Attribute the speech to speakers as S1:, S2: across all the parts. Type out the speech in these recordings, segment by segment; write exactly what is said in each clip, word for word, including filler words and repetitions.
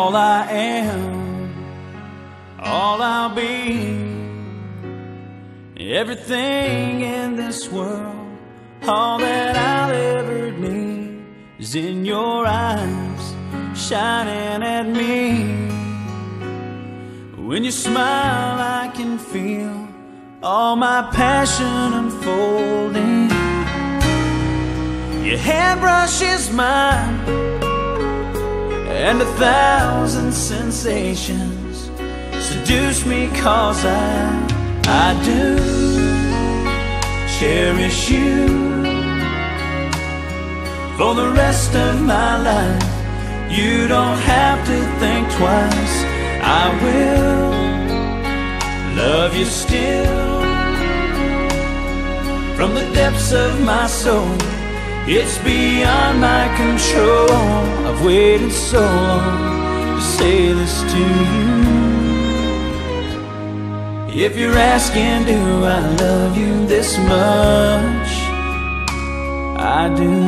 S1: all I am, all I'll be, everything in this world, all that I'll ever need is in your eyes, shining at me. When you smile, I can feel all my passion unfolding. Your hand brushes mine, and a thousand sensations seduce me, 'cause I, I do cherish you for the rest of my life. You don't have to think twice, I will love you still from the depths of my soul. It's beyond my control. I've waited so long to say this to you. If you're asking, do I love you this much? I do.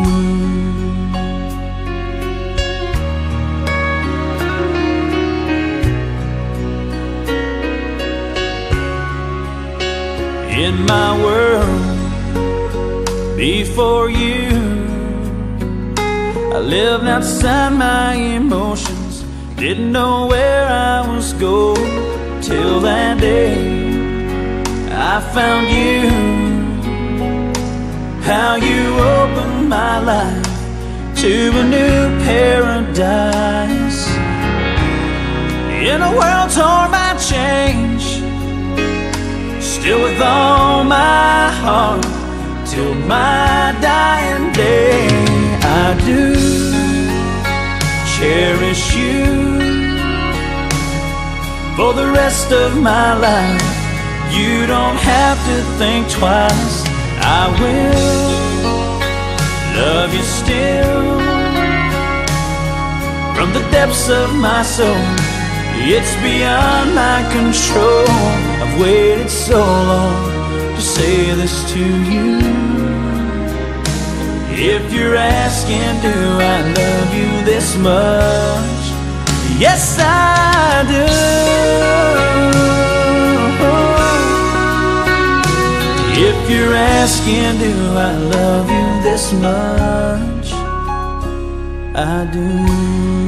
S1: In my world before you, I lived outside my emotions, didn't know where I was going, till that day I found you. How you opened my life to a new paradise. In a world torn by change, still with all my heart, till my dying day, I do cherish you for the rest of my life. You don't have to think twice, I will love you still from the depths of my soul. It's beyond my control. I've waited so long to say this to you. If you're asking, do I love you this much? Yes, I do. If you're asking, do I love you this much? I do.